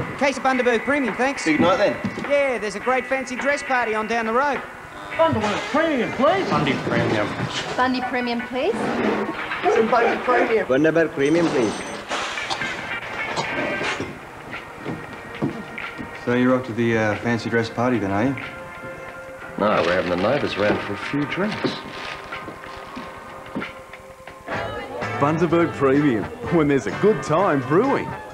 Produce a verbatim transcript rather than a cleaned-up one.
Case of Bundaberg Premium, thanks. Big night then. Yeah, there's a great fancy dress party on down the road. Bundaberg Premium, please. Bundy Premium. Bundy Premium, please. Some Bundy Premium. Bundaberg Premium, please. So you're off to the uh, fancy dress party then, are you? No, we're having the neighbours round for a few drinks. Bundaberg Premium, when there's a good time brewing.